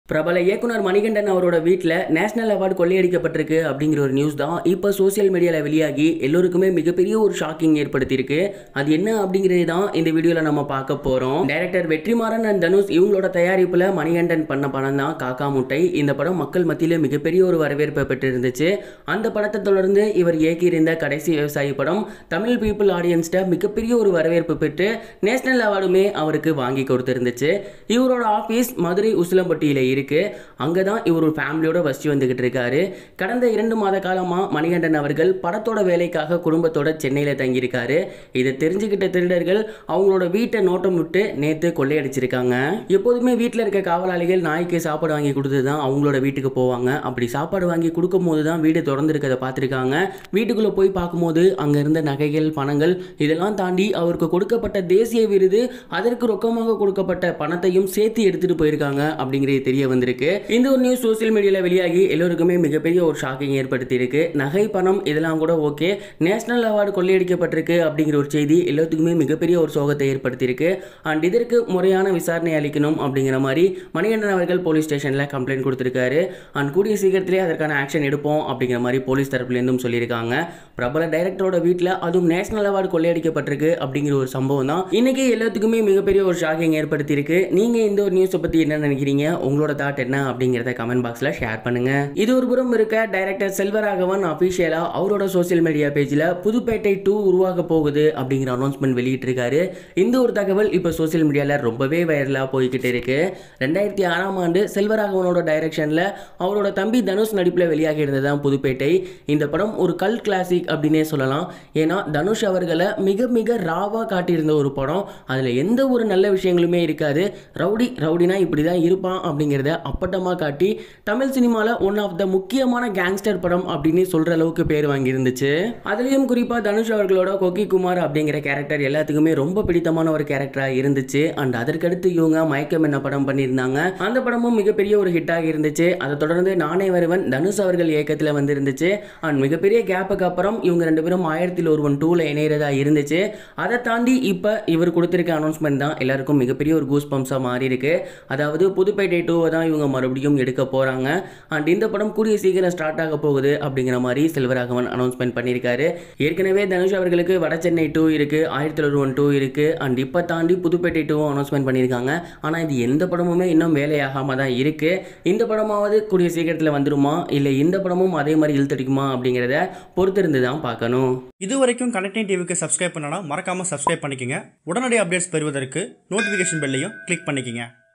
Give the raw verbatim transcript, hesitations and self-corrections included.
பிரபல இயக்குனர் மணிகண்டன் அவரோட வீட்டில் நேஷனல் அவார்டு கொள்ளையடிக்கப்பட்டிருக்கு அப்படிங்கிற ஒரு நியூஸ் தான் இப்போ சோசியல் மீடியாவில் வெளியாகி எல்லோருக்குமே மிகப்பெரிய ஒரு ஷாக்கிங் ஏற்படுத்தியிருக்கு. அது என்ன அப்படிங்கிறது தான் இந்த வீடியோவில் நம்ம பார்க்க போகிறோம். டைரக்டர் வெற்றிமாறன் அண்ட் தனுஷ் இவங்களோட தயாரிப்பில் மணிகண்டன் பண்ண படம் தான் காக்கா முட்டை. இந்த படம் மக்கள் மத்தியில் மிகப்பெரிய ஒரு வரவேற்பை பெற்றிருந்துச்சு. அந்த படத்தை தொடர்ந்து இவர் இயக்கியிருந்த கடைசி விவசாயி படம் தமிழ் பீப்புள் ஆடியன்ஸ்ட மிகப்பெரிய ஒரு வரவேற்பு பெற்று நேஷனல் அவார்டுமே அவருக்கு வாங்கி கொடுத்திருந்துச்சு. இவரோட ஆஃபீஸ் மதுரை உசிலம்பட்டியில் இருக்கு. அங்கதான் இவர் ஒரு ஃபேமிலியோட வசிச்சு வந்துகிட்டு இருக்காரு. கடந்த இரண்டு மாத காலமா மணிகண்டன் அவர்கள் படத்தோட வேலைக்காக குடும்பத்தோட சென்னையில தங்கியிருக்காரு. இதை தெரிஞ்சுக்கிட்ட திருடர்கள் அவங்களோட வீட்டை நோட்டம் விட்டு நேத்து கொள்ளையடிச்சிருக்காங்க. எப்போதுமே வீட்டில் இருக்க காவலாளிகள் நாய்க்கு சாப்பாடு வாங்கி கொடுத்து தான் அவங்களோட வீட்டுக்கு போவாங்க. அப்படி சாப்பாடு வாங்கி கொடுக்கும் போது தான் வீடு திறந்திருக்கதை பார்த்துருக்காங்க. வீட்டுக்குள்ள போய் பார்க்கும்போது அங்க இருந்த நகைகள், பணங்கள் இதெல்லாம் தாண்டி அவருக்கு கொடுக்கப்பட்ட தேசிய விருது, அதற்கு ரொக்கமாக கொடுக்கப்பட்ட பணத்தையும் சேர்த்து எடுத்துட்டு போயிருக்காங்க அப்படிங்கிறது தெரிய வந்திருக்கு. இந்த ஒரு நியூஸ் சோசியல் மீடியால வெளியாகி எல்லோருக்குமே மிகப்பெரிய ஒரு ஷாக்கிங் ஏற்படுத்தி இருக்கு. நகை, பணம் இதெல்லாம் கூட ஓகே, நேஷனல் அவார்டு கொள்ளையடிக்கப்பட்டிருக்கு அப்படிங்கிற ஒரு செய்தி எல்லாத்துக்குமே மிகப்பெரிய ஒரு சோகத்தை ஏற்படுத்தி இருக்கு. அண்ட் இதற்கு முறையான விசாரணை அளிக்கணும் அப்படிங்கிற மாதிரி மணிகண்டன் அவர்கள் போலீஸ் ஸ்டேஷன்ல கம்ப்ளைண்ட் கொடுத்திருக்காரு. அண்ட் கூடிய சீக்கிரத்திலே அதற்கான ஆக்ஷன் எடுப்போம் அப்படிங்கிற மாதிரி போலீஸ் தரப்புல இருந்தும் சொல்லியிருக்காங்க. பிரபல டைரக்டரோட வீட்டில் அதுவும் நேஷனல் அவார்டு கொள்ளையடிக்கப்பட்டிருக்கு அப்படிங்கிற ஒரு சம்பவம் தான் இன்னைக்கு எல்லாத்துக்குமே மிகப்பெரிய ஒரு ஷாக்கிங் ஏற்படுத்தி இருக்கு. நீங்க இந்த ஒரு நியூஸை பத்தி என்ன நினைக்கிறீங்க? உங்களோட தாட் என்ன அப்படிங்கிறத கமெண்ட் பாக்ஸ்ல ஷேர் பண்ணுங்க. இது ஒரு புறம் இருக்க, டைரக்டர் செல்வராகவன் அபிஷியலா அவரோட சோசியல் மீடியா பேஜ்ல புதுப்பேட்டை டூ உருவாக போகுது அப்படிங்கிற அனௌன்ஸ்மெண்ட் வெளியிட்டு இருக்காரு. இந்த ஒரு தகவல் இப்ப சோசியல் மீடியால ரொம்பவே வைரலா போய்கிட்டு இருக்கு. ரெண்டாயிரத்தி ஆறாம் ஆண்டு செல்வராகவனோட டைரக்ஷன்ல அவரோட தம்பி தனுஷ் நடிப்புல வெளியாகி இருந்ததுதான் புதுப்பேட்டை. இந்த படம் ஒரு கல் கிளாசிக் அப்படின்னே சொல்லலாம். ஏன்னா தனுஷ் அவர்களை மிக மிக ராவா காட்டியிருந்த ஒரு படம். அதுல எந்த ஒரு நல்ல விஷயங்களுமே இருக்காது. ரவுடி ரவுடினா இப்படிதான் இருப்பான் அப்படிங்கிறத அப்பட்டமா காட்டி தமிழ் சினிமால ஒன் ஆஃப் த முக்கியமான கேங்ஸ்டர் படம் அப்படின்னு சொல்ற அளவுக்கு பேர் வாங்கி இருந்துச்சு. அதுலயும் குறிப்பா தனுஷ் அவர்களோட கொக்கி குமார் அப்படிங்கிற கேரக்டர் எல்லாத்துக்குமே ரொம்ப பிடித்தமான ஒரு கேரக்டரா இருந்துச்சு. அண்ட் அதற்கடுத்து இவங்க மயக்கம் என்ன படம் பண்ணியிருந்தாங்க. அந்த படமும் மிகப்பெரிய ஒரு ஹிட்டாக இருந்துச்சு. அதை தொடர்ந்து நானே வருவன் தனுஷ் அவர்கள் இயக்கத்தில் வந்து இருந்துச்சு. அண்ட் மிகப்பெரிய கேப்புக்கு அப்புறம் இவங்க ரெண்டு பேரும் ஆயிரத்தில் ஒருவன் டூல இணையறதா இருந்துச்சு. அதை தாண்டி இப்ப இவர் கொடுத்திருக்க அனௌன்ஸ்மெண்ட் தான் எல்லாருக்கும் மிகப்பெரிய ஒரு கூஸ் பம்ப்ஸா மாறி இருக்கு. அதாவது புதுப்பேட்டை டூவை தான் இவங்க மறுபடியும் எடுக்க போறாங்க. அண்ட் இந்த படம் கூடிய சீக்கிரம் ஸ்டார்ட் ஆக போகுது அப்படிங்கிற மாதிரி செல்வராகவன் அனௌன்ஸ்மெண்ட் பண்ணியிருக்காரு. ஏற்கனவே தனுஷ் அவர்களுக்கு வட சென்னை டூ இருக்கு, ஆயிரத்தில் ஒருவன் டூ இருக்கு. அண்ட் இப்போ தாண்டி புதுப்பேட்டை டூ அனௌன்ஸ்மெண்ட் பண்ணியிருக்காங்க. ஆனால் இது எந்த படமுமே இன்னும் வேலையாகாம தான் இருக்கு. இந்த படமாவது கூடிய சீக்கிரத்தில் வந்துருமா, இல்லை இந்த படமும் அதே மாதிரி இழுத்தடிக்குமா அப்படிங்கிறத பொறுத்திருந்து தான் பார்க்கணும். இது வரைக்கும் கனெக்டிங் டிவிக்கு சப்ஸ்கிரைப் பண்ணனா மறக்காம சப்ஸ்கிரைப் பண்ணிக்கங்க. உடனடி அப்டேட்ஸ் பெறுவதற்கு நோட்டிஃபிகேஷன் பெல்லையும் கிளிக் பண்ணிக்கங்க.